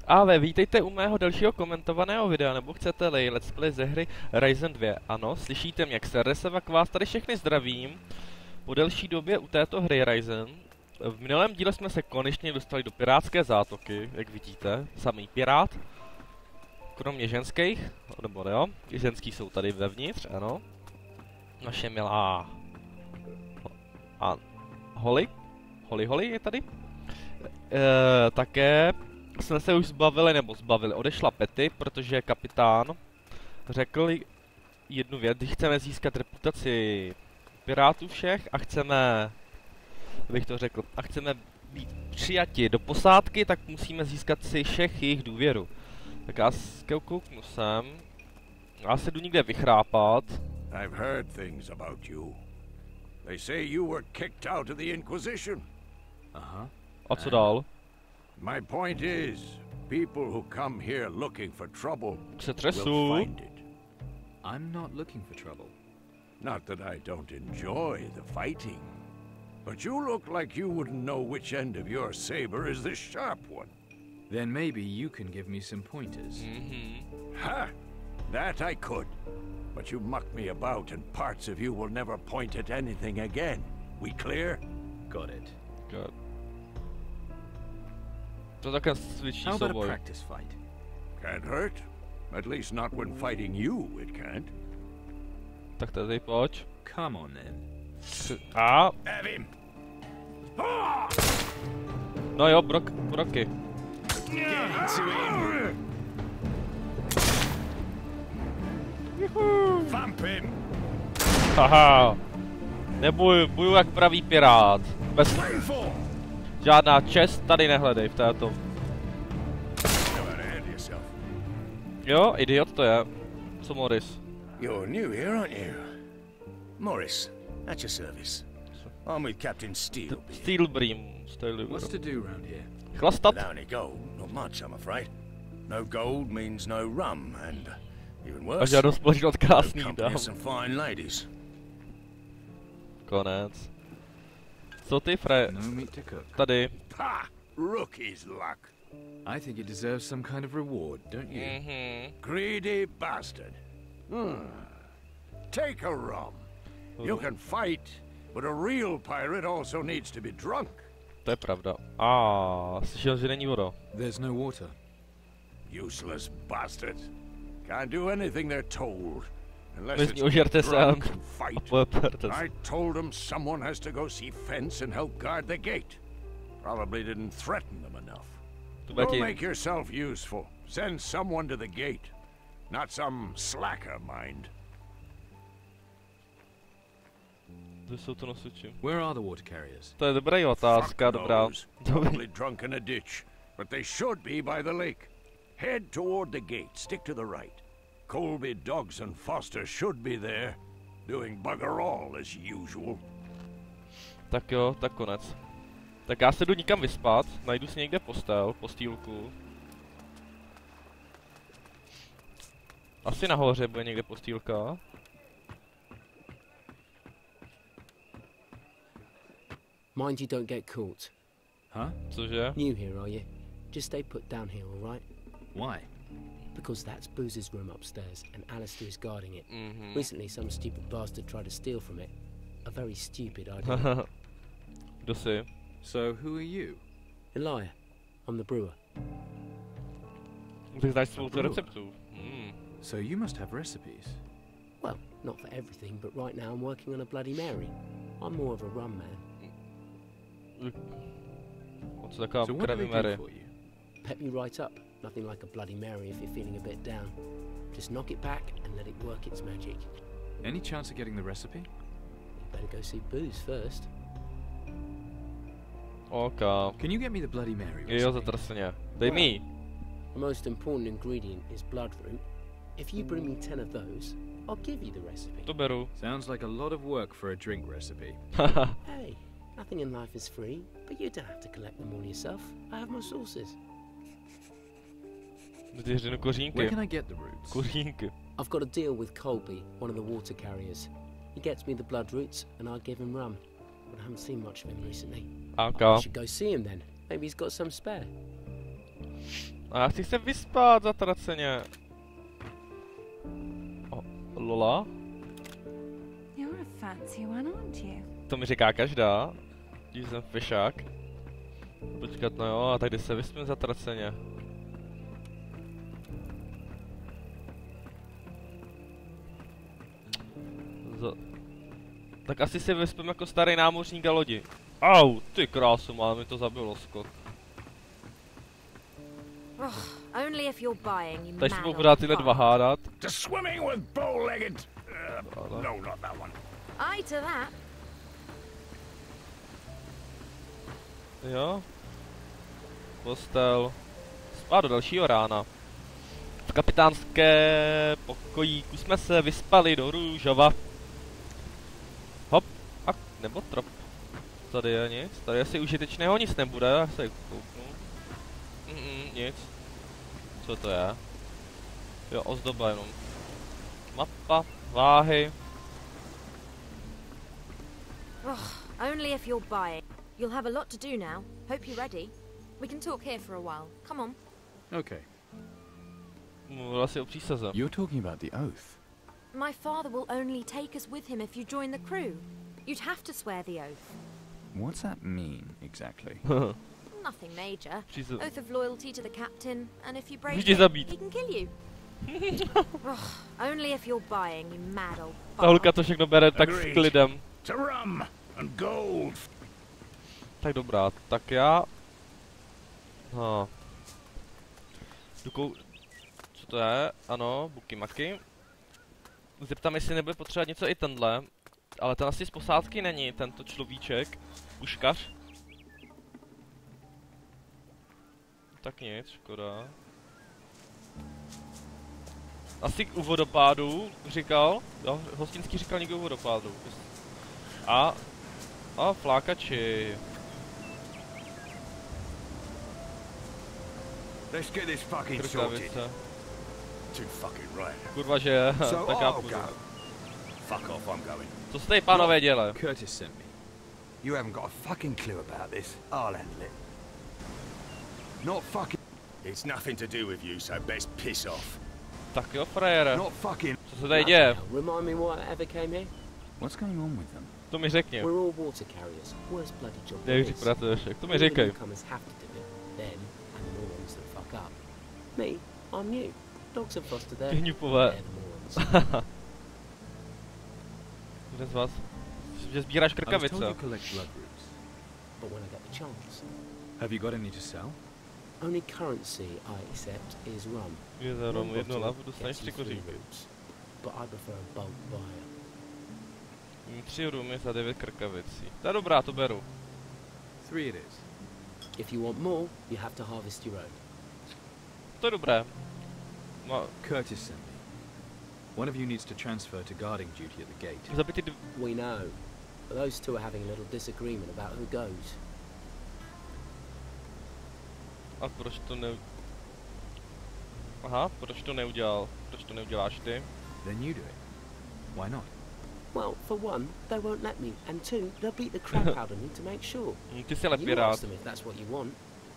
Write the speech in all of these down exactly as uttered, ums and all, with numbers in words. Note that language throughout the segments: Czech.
Ale vítejte u mého dalšího komentovaného videa, nebo chcete-li let's play ze hry Ryzen dva. Ano, slyšíte mě, Xerdeseva, vás tady všechny zdravím. Po delší době u této hry Ryzen. V minulém díle jsme se konečně dostali do pirátské zátoky, jak vidíte, samý pirát. Kromě ženských, nebo ne, jo, ženský jsou tady vevnitř, ano. Naše milá... A... Holly? Holly Holly je tady? E, také... jsme se už zbavili, nebo zbavili, odešla Petty, protože kapitán řekl jednu věc, když chceme získat reputaci pirátů všech a chceme, bych to řekl, a chceme být přijati do posádky, tak musíme získat si všech jejich důvěru. Tak já kouknu sem, já se jdu někde vychrápat. I've heard things about you. They say you were kicked out of the Inquisition. Uh-huh. A co dál? My point is, people who come here looking for trouble Se will třesu. find it. I'm not looking for trouble. Not that I don't enjoy the fighting, but you look like you wouldn't know which end of your saber is the sharp one. Then maybe you can give me some pointers. Mhm. Ha! That I could. But you muck me about and parts of you will never point at anything again. We clear? Got it. God. To také cvičí How about a souboj. practice fight? Can't hurt. At least not when fighting you, it can't. Tak tady pojď. Come on then. A... Have him! No jo, brok, broky. Get into him! Vamp him! Haha. Nebuju, buju jak pravý pirát. Bez... Žádná čest tady nehledej v této. Jo, idiot to je. Co Morris? You're new here, aren't you? Morris, at your service. I'm with Captain Steele. Steelbeam. Steelbeam. What's to do round here? Chlastat? Without any gold, not much, I'm afraid. No gold means no rum, and even A worse, žádnou společnost no krásný company dám. of some fine ladies. Konec. Co ty, Fre... No meat to cook. Tady. Ha! Rookie's luck. I think it deserves some kind of reward, don't you? Mhm. Greedy bastard. Hmm. Take a rum. You can fight, but a real pirate also needs to be drunk. To je pravda. A slyšel, že není voda. There's no water. Useless bastard. Can't do anything they're told. Unless Vezmi, it's ožerte get se drunk a and fight. poperte se. I told them someone has to go see Fence and help guard the gate. Probably didn't threaten them enough. To Go bude make ti... yourself useful. Send someone to the gate. Not some slacker, mind. Kde jsou to nosiči? Where are the water carriers? To je dobrá otázka, Fuck dobrá. knows. Probably drunk in a ditch. But they should be by the lake. Head toward the gate. Stick to the right. Colby, Doggs, and Foster should be there. Doing bugger all as usual. Tak jo, tak konec. Tak já se jdu nikam vyspat, najdu si někde postel, postýlku. Asi nahoře bude někde postýlka. Mind you don't get caught. Huh? Cože? New here, are you? Just stay put down here, all right? Why? Because that's Boozer's room upstairs, and Alistair is guarding it. Mhm. Recently, some stupid bastard tried to steal from it. A very stupid idea. Kdo si? So who are you? Elia, I'm the brewer. Tak znáš svou tu receptu. Hmm. So you must have recipes. Well, not for everything, but right now I'm working on a Bloody Mary. I'm more of a rum man. Co taková So what do they krevi do Mary? for you? Pep you right up. Nothing like a Bloody Mary if you're feeling a bit down. Just knock it back and let it work its magic. Any chance of getting the recipe? You better go see Booze first. Ok. Can you get me the Bloody Mary Jo, recipe? zatrasně. Dej mi. The most important ingredient is bloodroot. If you bring me ten of those, I'll give you the recipe. To beru. Sounds like a lot of work for a drink recipe. Hey, nothing in life is free, but you don't have to collect them all yourself. I have my sources. Vždyřinu Where kořínky. can I get the roots? Kořínky. I've got a deal with Colby, one of the water carriers. He gets me the blood roots, and I give him rum. But I haven't seen much of him recently. Ok. I should go see him then. Maybe he's got some spare. A já chci se vyspat zatraceně. O, Lola? You're a fancy one, aren't you? To mi říká každá. Když jsem fešák. Počkat, no jo, a tak kdy se vyspím zatraceně. Z... Tak asi se vyspím jako starý námořník a lodi. Au, ty krásu, ale mi to zabilo skok. Only if you're buying, you Tady se mad budou old pořád tyhle dva fuck. To hádat. swimming with bow-legged... Uh, no, not that one. Aye to that. Jo. Postel. Spát do dalšího rána. V kapitánské pokojíku jsme se vyspali do růžova. Hop. A nebo trop. Tady je nic. Tady asi užitečného nic nebude. Já se kouknu. Mm, mm, nic. Co to je? Jo, ozdoba jenom. Mapa, váhy. Only if you're buying. You'll have a lot to do now. Hope you're ready. We can talk here for a while. Come on. Okay. Mluvil asi o přísaze. You're talking about the oath. My father will only take us with him if you join the crew. You'd have to swear the oath. What's that mean, exactly? Nothing major. Přísaze. Oath of loyalty to the captain, and if you break Můžeš it, zabít. he can kill you. Ugh, only if you're buying, you mad old Ta holka bastard. to všechno bere tak s Agreed. klidem. To rum and gold. Tak dobrá, tak já... No. Dukou... Co to je? Ano, buky maky. Zeptám, jestli nebude potřebovat něco i tenhle. Ale ten asi z posádky není, tento človíček. Puškař. Tak nic, škoda. Asi u vodopádu říkal. Jo, hostinský říkal někdo u vodopádu. A... A flákači. Let's get this fucking sorted. Krkavice. Too fucking right. Kurva, že So tak já I'll půjdu. go. Fuck off, I'm going. Co jste jí pánové děle? Curtis sent me. You haven't got a fucking clue about this. I'll handle it. Not fucking... It's nothing to do with you, so best piss off. Tak jo, frajere. Not fucking... Co se tady děje? Now, remind me why I ever came here? What's going on with them? To mi řekni. We're all water carriers. Worst bloody job there Jak is. řík pracuješ, to mi All the říkej. newcomers have to do it. Them and the morons that fuck up. Me, I'm new. Dogs are foster there. Ty hňupové. They're the morons. Jeden z vás. Že sbíráš I was told krkavice. you collect blood roots. But when I get the chance, Have you got any to sell? only currency I accept is rum. Je za romu One jedno bottle lavu, dostaneš gets tři you three kořínky. roots. But I prefer a bulk buyer. Mm, Tři rumy za devět krkavicí. To je dobrá, to beru. Three it is. If you want more, you have to harvest your own. To je dobré. No, Curtis sent me. One of you needs to transfer to guarding duty at the gate. zabity dv... We know. But those two are having a little disagreement about who goes. A proč to ne... Aha, proč to neudělal? Proč to neuděláš ty? Then you do it. Why not? Well, for one, they won't let me, and two, they'll beat the crap out of me to make sure. Hm, Ty jsi ale You pirát. ask them if that's what you want.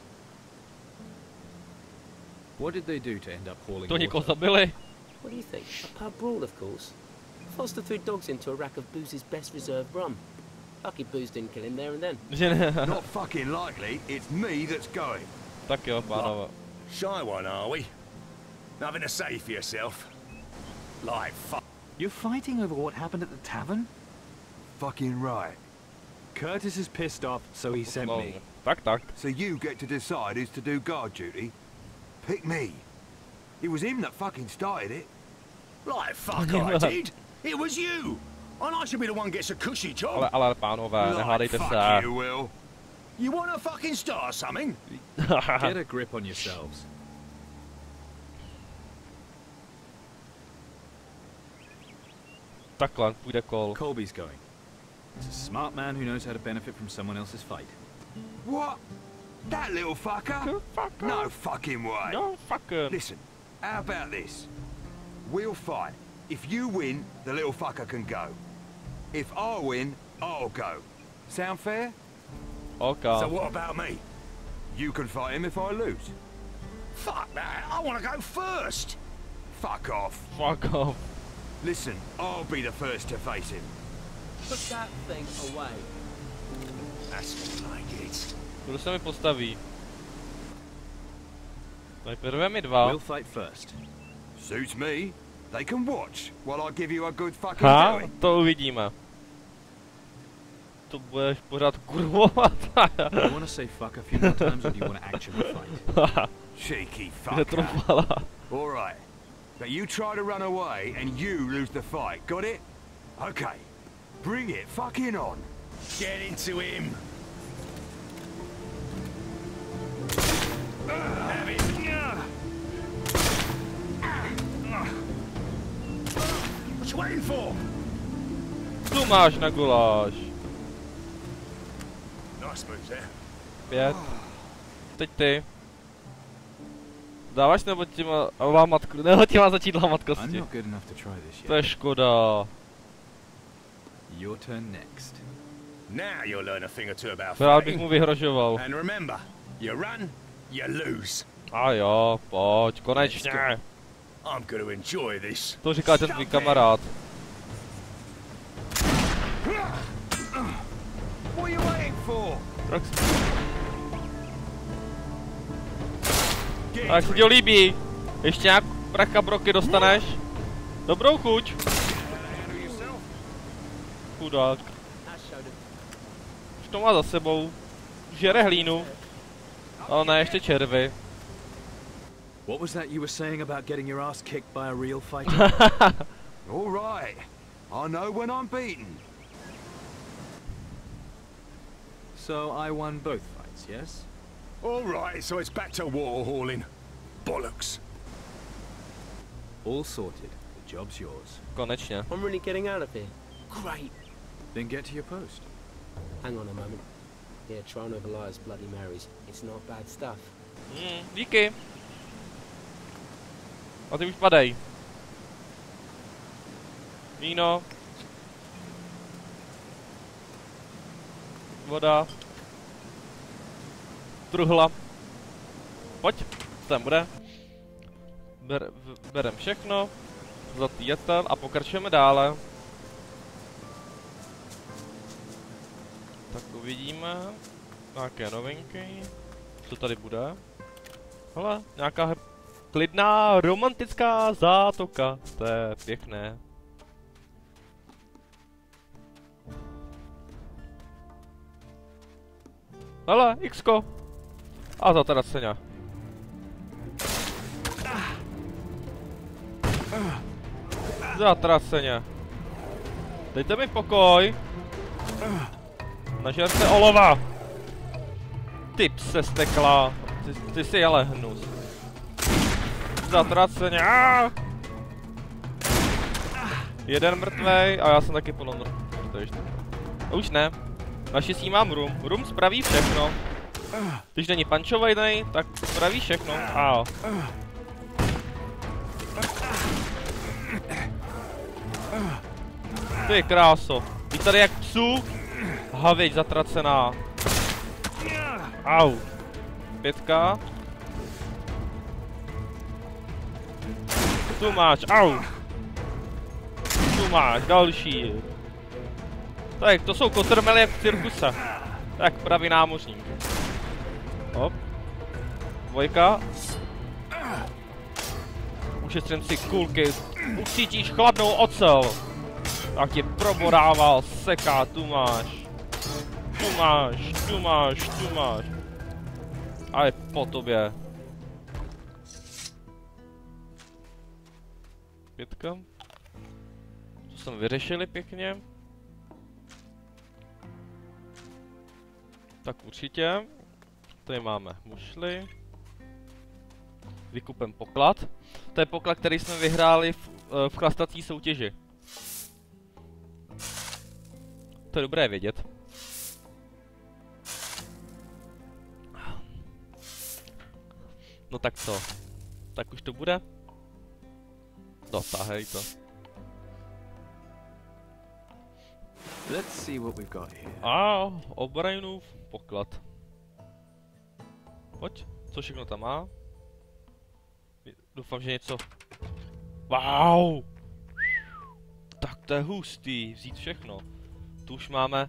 What did they do to end up hauling To někoho water? zabili? What do you think? A pub brawl, of course. Foster threw dogs into a rack of Booze's best reserve rum. Lucky Booze didn't kill him there and then. Že ne. Not fucking likely. It's me that's going. Tak jo, pánové. Shy one, are we? Nothing to say for yourself. Like fuck. You're fighting over what happened at the tavern? Fucking right. Curtis is pissed off, so he sent me. Tak, tak. So you get to decide who's to do guard duty? Pick me. It was him that fucking started it. Like fuck I did. It was you. And I should be the one gets a cushy job. Ale, ale pánové, Like nehádejte fuck se. you, Will. You want to fucking start something? Get a grip on yourselves. Takhle, půjde kol. Colby's going. He's a smart man who knows how to benefit from someone else's fight. What? That little fucker? No fucking way. No, fucking. Listen, how about this? We'll fight. If you win, the little fucker can go. If I win, I'll go. Sound fair? Ok. So what about me? You can fight him if I lose. Fuck I want to go first. Fuck off. Fuck off. Listen, I'll be the first to face him. Put that thing away. That's more like it. Kdo se mi postaví? Nejprve my dva. We'll fight first. Suits me. They can watch while I give you a good fucking Ha, doing. to uvidíme. To budeš pořád kurvovat. You want to say fuck a few more times, or do you want to actually fight? Cheeky Kde fucker. trofala. All right. But you try to run away and you lose the fight. Got it? Okay. Bring it fucking on. Get into him. Have it. What you waiting for? Tu máš na guláš. Nice moves there. Pět. Teď ty. Dáváš nebo ti má lámat, nebo ti má začít lámat I'm kosti? not good enough to try this To yet. je škoda. Your turn next. Now you'll learn a thing or two about Rád bych fighting. mu vyhrožoval. And remember, you run, you lose. A jo, pojď, konečně. I'm going to enjoy this. To říká ten tvůj kamarád. What are you waiting for? Tak, tak se ti to líbí. Ještě nějak pracha broky dostaneš? Dobrou chuť. Chudák. Už to má za sebou. Žere hlínu. Ale ne, ještě červy. What was that you were saying about getting your ass kicked by a real fighter? All right. I know when I'm beaten. So I won both fights, yes? All right, so it's back to water hauling. Bollocks. All sorted. The job's yours. Konečně. I'm really getting out of here. Great. Then get to your post. Hang on a moment. Yeah, Tron over liars, Bloody Marys. It's not bad stuff. Mm, díky. A ty už padej. Víno. Voda. Truhla. Pojď, co tam bude? Ber, v, berem všechno. Zlatý jetel a pokračujeme dále. Tak uvidíme. Nějaké novinky. Co tady bude? Hele, nějaká he- klidná romantická zátoka. To je pěkné. Hele, Xko. A zatraceně. Zatraceně. Dejte mi pokoj. Nažer se olova. Ty pse stekla. Ty, ty jsi ale hnus. Zatraceně. Aaaa! Jeden mrtvej a já jsem taky plno mrtvej. A už ne. Naštěstí mám rum. Rum spraví všechno. Když není pančovejnej, tak spraví všechno. A. Ty kráso. Ty tady jak psu. Havěť zatracená. Au. Pětka. Tu máš, au. Tu máš, další. Tak, to jsou kotrmely jak v cirkuse. Tak, pravý námořník. Hop. Dvojka. Ušetřím si kulky. Ucítíš chladnou ocel. Tak tě probodával, seká, tu máš. Tu máš, tu máš, tu máš. A je po tobě. Pětka. To jsme vyřešili pěkně. Tak určitě. Tady máme mušly. Vykupem poklad. To je poklad, který jsme vyhráli v, v chlastací soutěži. To je dobré vědět. No tak co? Tak už to bude? Dotahej to. Let's see what we've got here. A O'Brienův poklad. Pojď, co všechno tam má? Doufám, že něco... Wow! Tak to je hustý, vzít všechno. Tu už máme...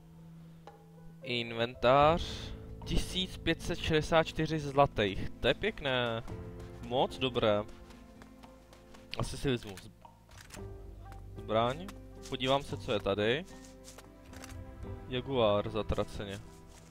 Inventář... tisíc pět set šedesát čtyři zlatých. To je pěkné. Moc dobré. Asi si vezmu zbraň. Podívám se, co je tady. Jaguar zatraceně.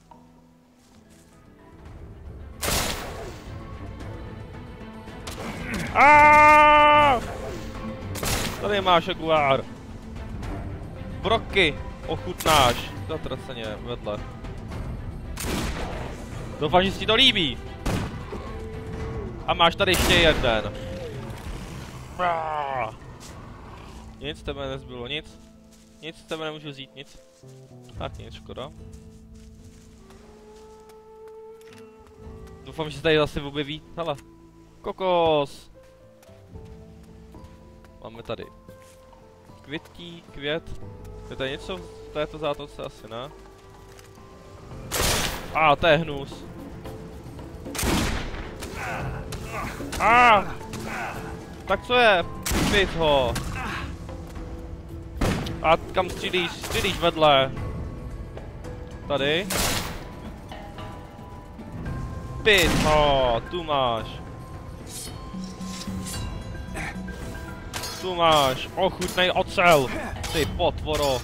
Aaaa! Tady máš Jaguar. Broky, ochutnáš. Zatraceně vedle. Doufám, že si to líbí. A máš tady ještě jeden. Aaaa! Nic, tebe nezbylo, nic. Nic, tebe nemůžu vzít, nic. Tak nic, škoda. Doufám, že se tady zase objeví. Hele. Kokos! Máme tady květí, květ. Je tady něco v této zátoce? Asi ne. A, ah, to je hnus. A! Ah! Tak co je? Pít ho. A kam střílíš? Střílíš vedle. Tady. Pít ho, tu máš. Tu máš, ochutnej ocel. Ty potvoro.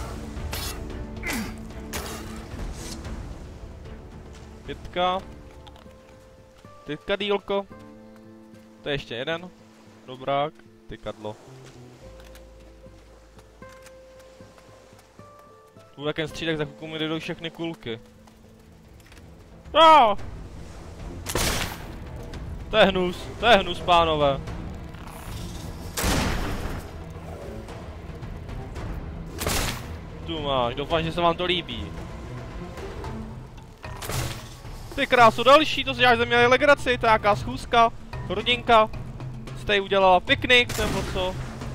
Pětka. Tykadýlko. To je ještě jeden. Dobrák. Tykadlo. Tu takém střídek za chvilku mi jdou všechny kulky. No! To je hnus, to je hnus, pánové. Tu máš, doufám, že se vám to líbí. Ty krásu, další, to si děláš, že měli legraci, to je nějaká schůzka, rodinka. Jste jí udělala piknik, nebo co?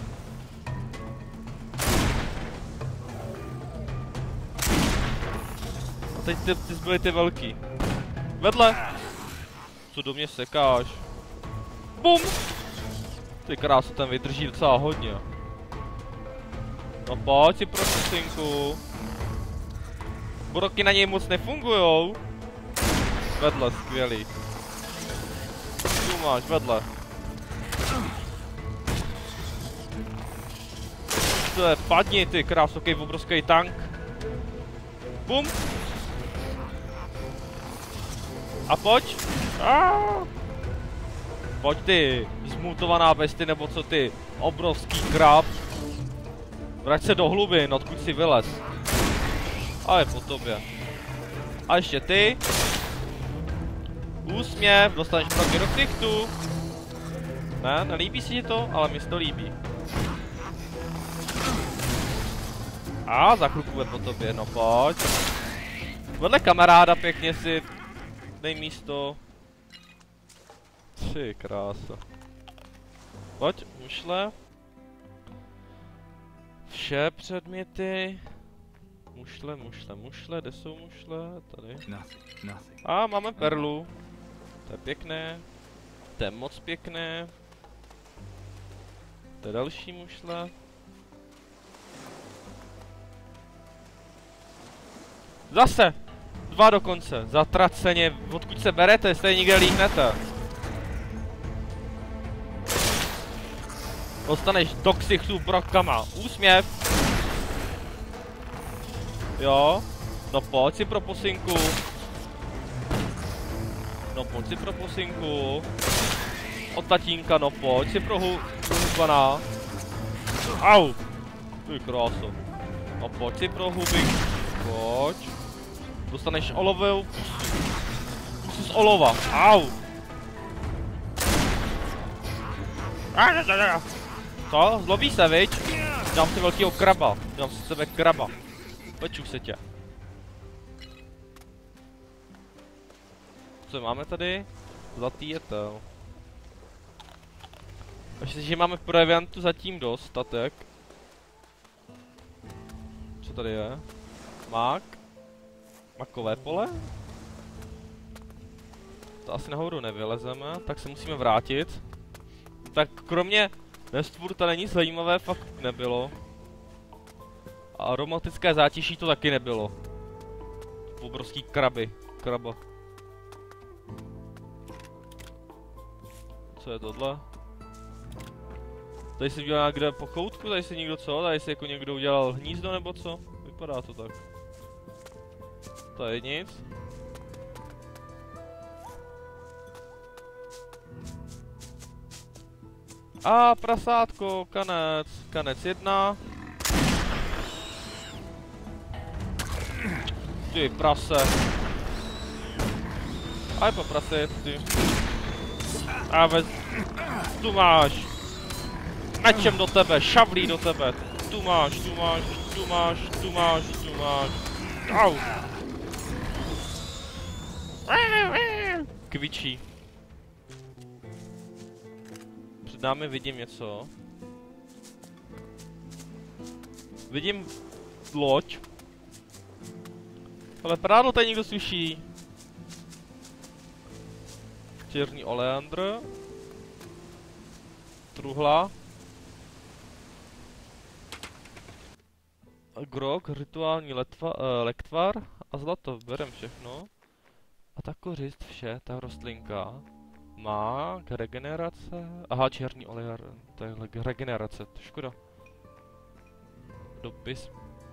A teď ty, ty zbyly ty velký. Vedle. Co do mě sekáš? Bum! Ty krásu, ten vydrží docela hodně. No pojď si prosím, synku. Broky na něj moc nefungujou. Vedle, skvělý. Tu máš, vedle. To je, padni ty krásu, jaký obrovský tank. Bum! A pojď. Aaaa. Pojď ty, zmutovaná besty, nebo co ty, obrovský krab. Vrať se do hlubin, odkud si vylez. A je po tobě. A ještě ty. Úsměv, dostaneš broky do ksichtu. Ne, nelíbí si ti to, ale mi se to líbí. A za chvilku je po tobě, no pojď. Vedle kamaráda pěkně si dej místo. Ty krása. Pojď, mušle. Vše předměty. Mušle, mušle, mušle, kde jsou mušle? Tady. Nothing, nothing. A máme perlu. To je pěkné. To je moc pěkné. To je další mušle. Zase! Dva dokonce, zatraceně, odkud se berete, jestli je nikde líhnete. Dostaneš do ksichtu brokama, úsměv. Jo, no pojď si pro pusinku. No pojď si pro pusinku. Od tatínka, no pojď si pro hubaná. Au! Ty kráso. No pojď si pro huby. Pojď. Dostaneš olovou pusu. Pusu z olova. Au! Co? Zlobí se, viď? Dám si velkýho kraba. Dám si sebe kraba. Peču se tě. Co máme tady? Zlatý jetel. Myslím si, že máme proviantu zatím dost, statek. Co tady je? Mák? Makové pole? To asi nahoru nevylezeme, tak se musíme vrátit. Tak kromě Westworlda není zajímavé, fakt nebylo. A aromatické zátiší to taky nebylo. Obrovský kraby. Kraba. Co je tohle? Tady se udělal někde po koutku, tady se někdo co? Tady se jako někdo udělal hnízdo nebo co? Vypadá to tak. Tady nic. A prasátko, kanec, kanec jedna. Ty prase. A je po prase, ty. A vez... Tu máš. Mečem do tebe, šavlí do tebe. Tu máš, tu máš, tu máš, tu máš, tu máš. Au. Kvičí. Před námi vidím něco. Vidím loď. Ale prádlo tady někdo suší. Černý oleandr. Truhla. Grog, rituální letva, uh, lektvar a zlato. Berem všechno. A ta kořist, vše, ta rostlinka má regenerace. Aha, černý oleandr. To je regenerace, to škoda. Dopis.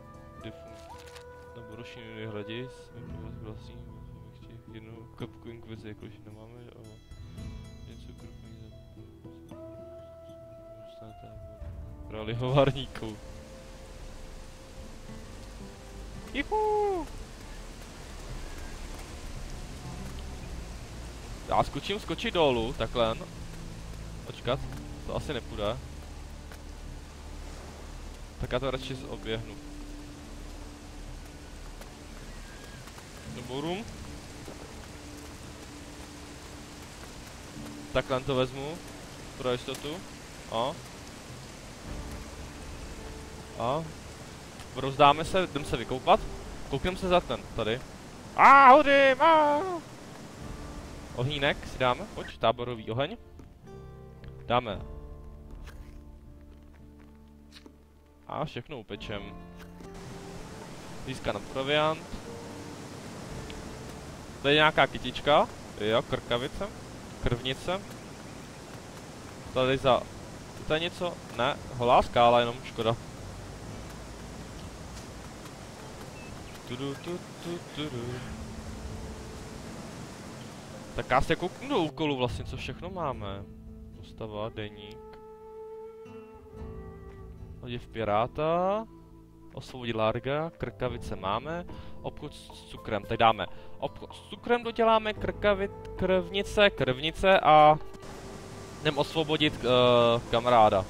Nebo rošiny hledis, vlastní, jednu kapku inkvizi, jakož nemáme, a něco krupný dostanete brali hovárníkou. Juhu! Já skočím, skočit dolů, takhle. Počkat, to asi nepůjde. Tak já to radši oběhnu. Nebo rum. Takhle to vezmu. Pro jistotu. A. A. Rozdáme se, jdem se vykoupat. Koukneme se za ten, tady. A hodím, a. Ohnínek si dáme, pojď, táborový oheň. Dáme. A všechno upečem. Získáme proviant. Tady je nějaká kytička, jo, krkavice, krvnice. Tady za... Tady něco? Ne, holá skála, jenom škoda. Tudu, tu, tu, tudu. Tak já se kouknu do úkolu vlastně, co všechno máme. Postava, deník. Oděv piráta. Osvobodit Larga, krkavice máme, obchod s cukrem, tak dáme obchod s cukrem, doděláme krkavit, krvnice, krvnice a jdem osvobodit uh, kamaráda.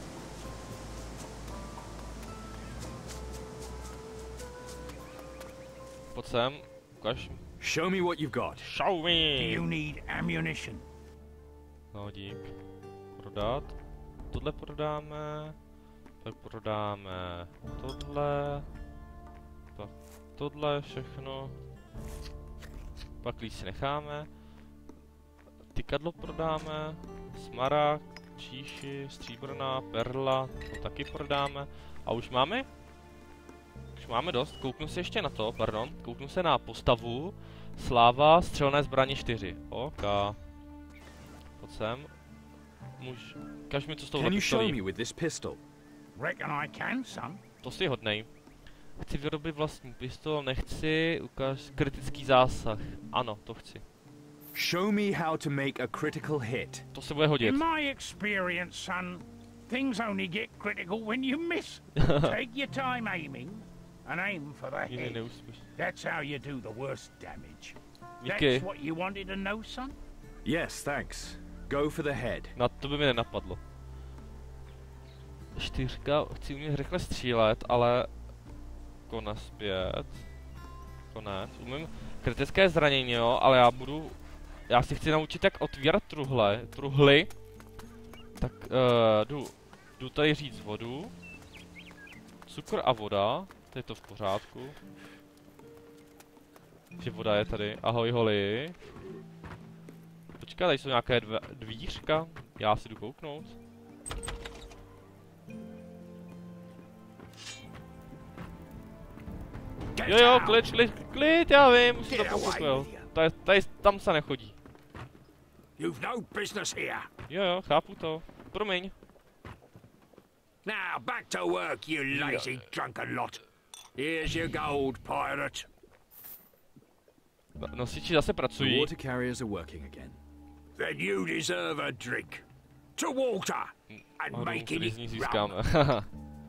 Pojď sem, ukaž. Show me what you've got. Show me! Do you need ammunition? No dík. Prodat. Tohle prodáme. Tak prodáme tohle, pak tohle všechno, pak líc si necháme, tykadlo prodáme, smaragd, číši, stříbrná, perla, to taky prodáme a už máme? Už máme dost, kouknu se ještě na to, pardon, kouknu se na postavu, sláva, střelné zbraně čtyři, ok, pojď sem, muž, ukaž mi co s touhle pistolí. Reckon I can, son. To si hodnej. Chci vyrobit vlastní pistol, nechci, ukáž kritický zásah. Ano, to chci. Show me how to make a critical hit. To se bude hodit. In my experience, son, things only get critical when you miss. Take your time aiming and aim for the head. That's how you do the worst damage. Díky. That's what you wanted to know, son? Yes, thanks. Go for the head. Na to by mi nenapadlo. Čtyřka, chci umět rychle střílet, ale... Konec zpět. Konec. Umím kritické zranění, jo, ale já budu... Já si chci naučit, jak otvírat truhle, truhly. Tak uh, jdu, jdu tady říct vodu. Cukr a voda, to je to v pořádku. Že voda je tady, ahoj holi. Počkej, tady jsou nějaké dve, dvířka, já si jdu kouknout. Jo jo, klid, klid, klid, já vím, už jsem to pochopil. Tady, tady, tam se nechodí. You've no business here. Jo jo, chápu to. Promiň. Now back to work, you lazy drunken lot. Here's your gold, pirate. Nosiči zase The pracují. water carriers are working again. Then you deserve a drink. To water and Ano, making který z ní it získáme. rum.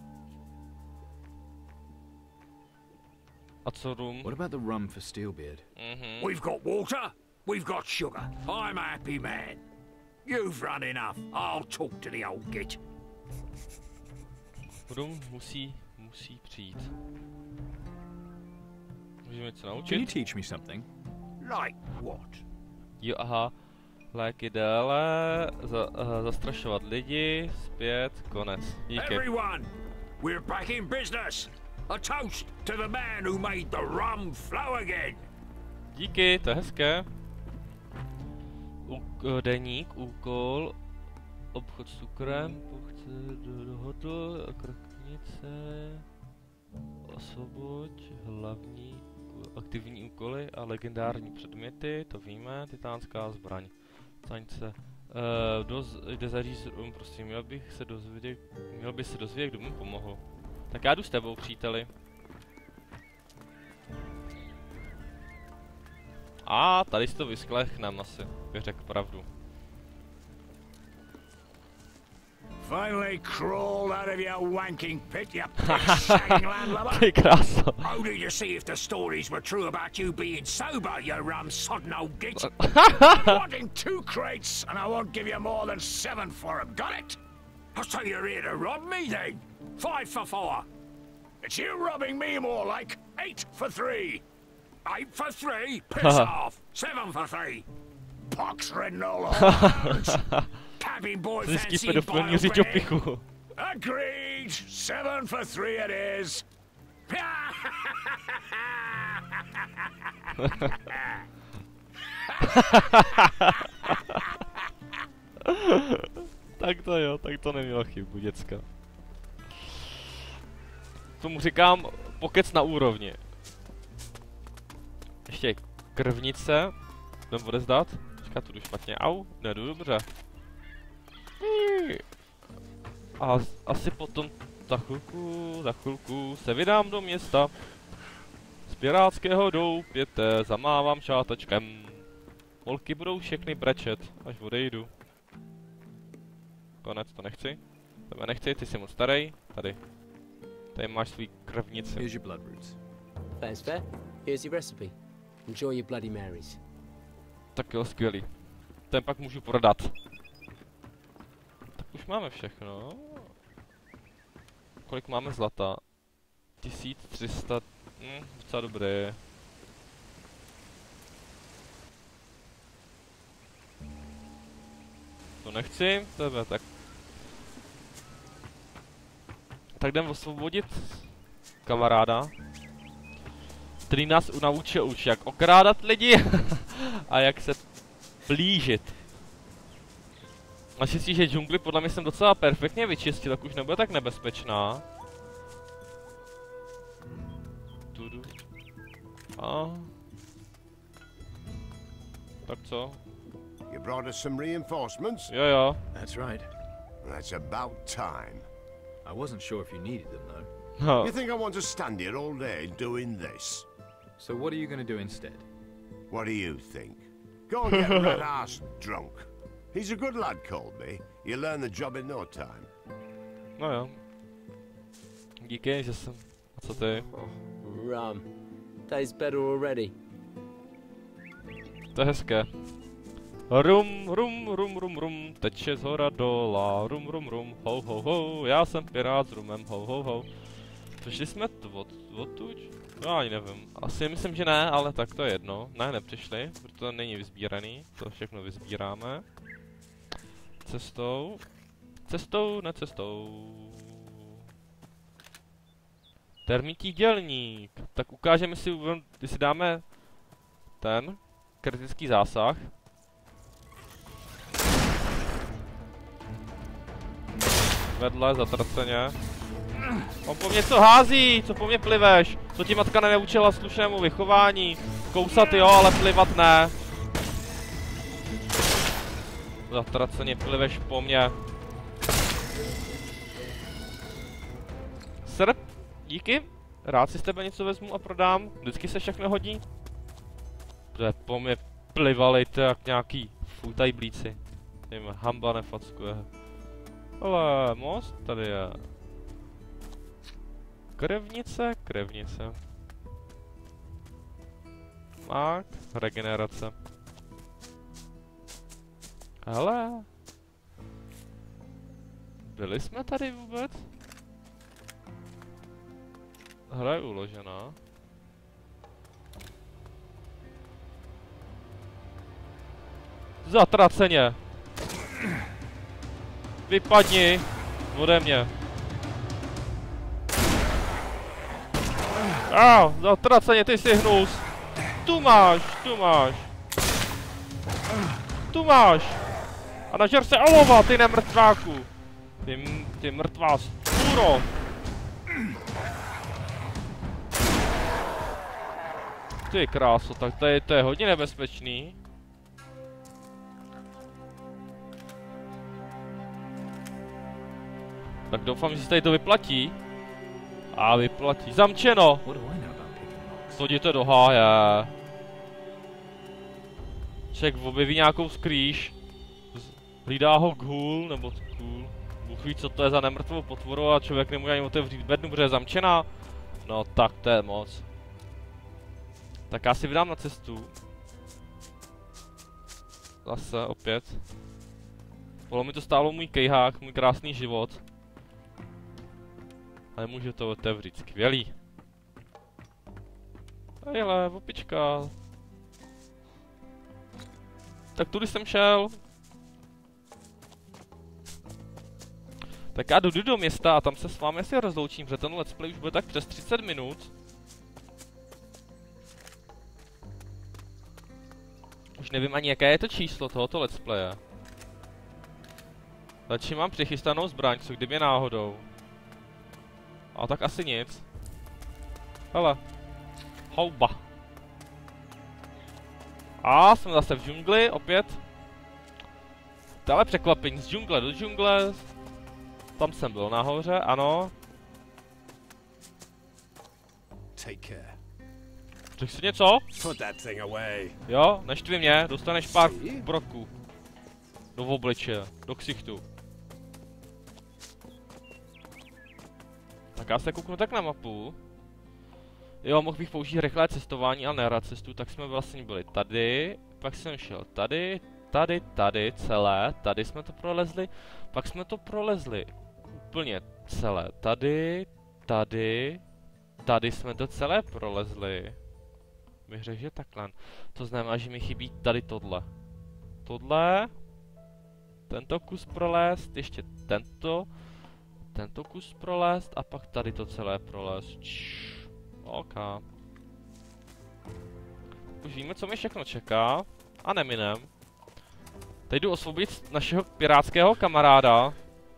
A co rum? What about the rum for Steelbeard? Mhm. We've got water, we've got sugar. I'm a happy man. You've run enough. I'll talk to the old git. Rum musí, musí přijít. Můžeme něco Can you naučit? teach me something? Like what? Jo, aha. Léky déle, za, uh, zastrašovat lidi, zpět, konec. Díky. Everyone, we're back in business. A toast to the man who made the rum flow again. Díky, to je hezké. Uk- deník, úkol, obchod s cukrem, pochce do dohodl, kroknice, osvoboď, hlavní, aktivní úkoly a legendární předměty, to víme, titánská zbraň. Stanice. Uh, doz, jde zařízit, um, prostě měl bych se dozvědět, měl by se dozvědět, kdo mu pomohl. Tak já jdu s tebou, příteli. A tady si to vysklechnám asi, bych řekl pravdu. Finally crawled out of your wanking pit, you pig-sagging landlubber. Ty kráso. Only to see if the stories were true about you being sober, you rum-sodden old git. Wanting two crates, and I won't give you more than seven for 'em. Got it? So you're here to rob me, then? Five for four. It's you robbing me, more like. Eight for three. Eight for three? Piss off. Seven for three. Pox-ridden old horns. Cabin boy Zjistí fancy pedofilní boiled řiď o bread. pichu. Agreed. Seven for three it is. Tak to jo, tak to nemělo chybu, děcka. Tomu říkám pokec na úrovni. Ještě krvnice. Jdem odezdat. Počká, tu jdu špatně. Au, nejdu dobře. A asi potom za chvilku, za chvilku se vydám do města. Z pirátského doupěte zamávám šátečkem. Holky budou všechny brečet, až odejdu. Konec, to nechci. Tebe nechci, ty jsi moc starý. Tady. Tady máš svůj krvnici. Here's your blood roots. That's fair. Here's your recipe. Enjoy your Bloody Marys. Tak jo, skvělý. Ten pak můžu prodat. Tak už máme všechno. Kolik máme zlata? tisíc tři sta... Hm, docela dobré. To nechci, tebe, tak... Tak jdem osvobodit kamaráda, který nás naučil už, jak okrádat lidi a jak se plížit. Naštěstí, že džungli podle mě jsem docela perfektně vyčistil, tak už nebude tak nebezpečná. Tudu. A... Tak co? You brought us some reinforcements? Jo jo. That's right. That's about time. I wasn't sure if you needed them, though. No. You think I want to stand here all day doing this? So what are you going to do instead? What do you think? Go and get red-ass drunk. He's a good lad, Colby. You'll learn the job in no time. No jo. Díky, že jsem... A co ty? Rum. Tastes better already. To je hezké. Rum, rum, rum, rum, rum, teče z hora dola, rum, rum, rum, ho, ho, ho, já jsem pirát s rumem, ho, ho, ho. Přišli jsme tu od, odtuď? No ani nevím, asi myslím, že ne, ale tak to je jedno. Ne, nepřišli, protože to není vysbíraný, to všechno vysbíráme. Cestou, cestou, ne cestou. Termití dělník, tak ukážeme si, když si dáme ten kritický zásah. vedle, zatraceně. On po mě co hází, co po mě pliveš? Co ti matka neučila slušnému vychování? Kousat jo, ale plivat ne. Zatraceně pliveš po mně. Srp, díky. Rád si z tebe něco vezmu a prodám. Vždycky se všechno hodí. To je po mě plivali to jak nějaký futajblíci. Jim hamba nefackuje. Ale most tady je. Krevnice, krevnice. Mák, regenerace. Hele. Byli jsme tady vůbec? Hra je uložená. Zatraceně. Vypadni ode mě. A, zatraceně, ty jsi hnus. Tu máš, tu máš. Tu máš. A nažer se olova, ty nemrtváku. Ty, ty mrtvá stůro. Ty kráso, tak to je, to je hodně nebezpečný. Tak doufám, že se tady to vyplatí. A vyplatí. Zamčeno! Chodíte do háje. Člověk objeví nějakou skrýš. Hlídá ho ghoul, nebo ghoul. Bůh ví, co to je za nemrtvou potvoru a člověk nemůže ani otevřít bednu, protože je zamčená. No tak to je moc. Tak já si vydám na cestu. Zase, opět. Polo mi to stálo můj kejhák, můj krásný život. A nemůžu to otevřít, skvělý. Ejle, opička. Tak tudy jsem šel. Tak já jdu do města a tam se s vámi asi rozloučím, protože ten let's play už bude tak přes třicet minut. Už nevím ani jaké je to číslo tohoto let's playe. Začím mám přichystanou zbraň, co kdyby náhodou. A tak asi nic. Hele. Houba. A jsme zase v džungli, opět. Dále překvapení z džungle do džungle. Tam jsem byl nahoře, ano. Take care. Řekl jsi něco? Put that thing away. Jo, neštvi mě, dostaneš pár broků. Do obličeje, do ksichtu. Tak já se kouknu tak na mapu. Jo, mohl bych použít rychlé cestování a nerad cestu, tak jsme vlastně byli tady, pak jsem šel tady, tady, tady, celé, tady jsme to prolezli, pak jsme to prolezli úplně celé, tady, tady, tady jsme to celé prolezli. Bych řekl, že takhle. To znamená, že mi chybí tady tohle. Tohle, tento kus prolézt, ještě tento, tento kus prolézt a pak tady to celé prolézt. Čš. OK. Už víme, co mi všechno čeká. A neminem. Teď jdu osvobodit našeho pirátského kamaráda.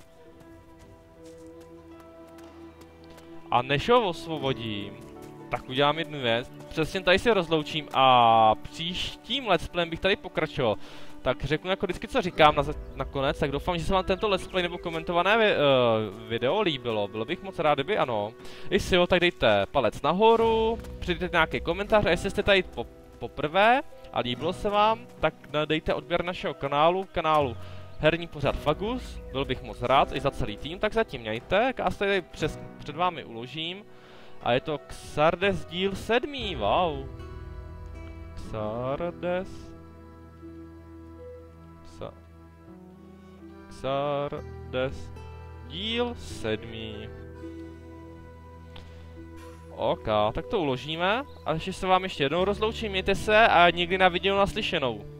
A než ho osvobodím, tak udělám jednu věc. Přesně tady si rozloučím a příštím let's playem bych tady pokračoval. Tak řeknu jako vždycky, co říkám na nakonec, tak doufám, že se vám tento let's play nebo komentované vi uh, video líbilo. Bylo bych moc rád, kdyby ano. Jestli jo, tak dejte palec nahoru, přidejte nějaký komentář a jestli jste tady po poprvé a líbilo se vám, tak dejte odběr našeho kanálu, kanálu Herní pořad Fagus. Byl bych moc rád i za celý tým, tak zatím mějte, já se tady přes, před vámi uložím. A je to Xardes díl sedmý, wow. Xardes. Xa... Xardes díl sedmý. OK, tak to uložíme. A ještě se vám ještě jednou rozloučím, mějte se a někdy na viděnou naslyšenou.